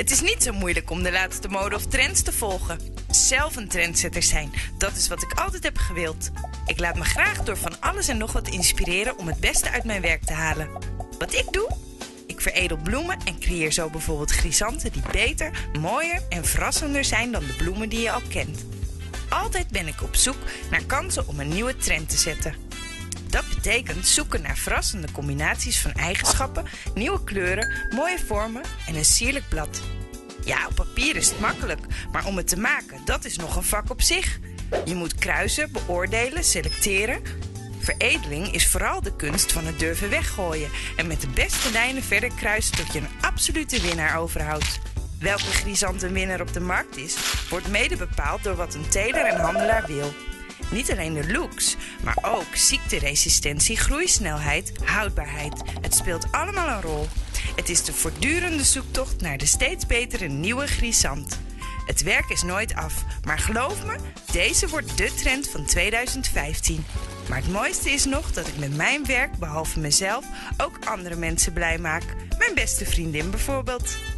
Het is niet zo moeilijk om de laatste mode of trends te volgen. Zelf een trendsetter zijn, dat is wat ik altijd heb gewild. Ik laat me graag door van alles en nog wat inspireren om het beste uit mijn werk te halen. Wat ik doe? Ik veredel bloemen en creëer zo bijvoorbeeld chrysanten die beter, mooier en verrassender zijn dan de bloemen die je al kent. Altijd ben ik op zoek naar kansen om een nieuwe trend te zetten. Dat betekent zoeken naar verrassende combinaties van eigenschappen, nieuwe kleuren, mooie vormen en een sierlijk blad. Ja, op papier is het makkelijk, maar om het te maken, dat is nog een vak op zich. Je moet kruisen, beoordelen, selecteren. Veredeling is vooral de kunst van het durven weggooien en met de beste lijnen verder kruisen tot je een absolute winnaar overhoudt. Welke chrysant een winnaar op de markt is, wordt mede bepaald door wat een teler en handelaar wil. Niet alleen de looks, maar ook ziekteresistentie, groeisnelheid, houdbaarheid. Het speelt allemaal een rol. Het is de voortdurende zoektocht naar de steeds betere nieuwe chrysant. Het werk is nooit af, maar geloof me, deze wordt de trend van 2015. Maar het mooiste is nog dat ik met mijn werk, behalve mezelf, ook andere mensen blij maak. Mijn beste vriendin bijvoorbeeld.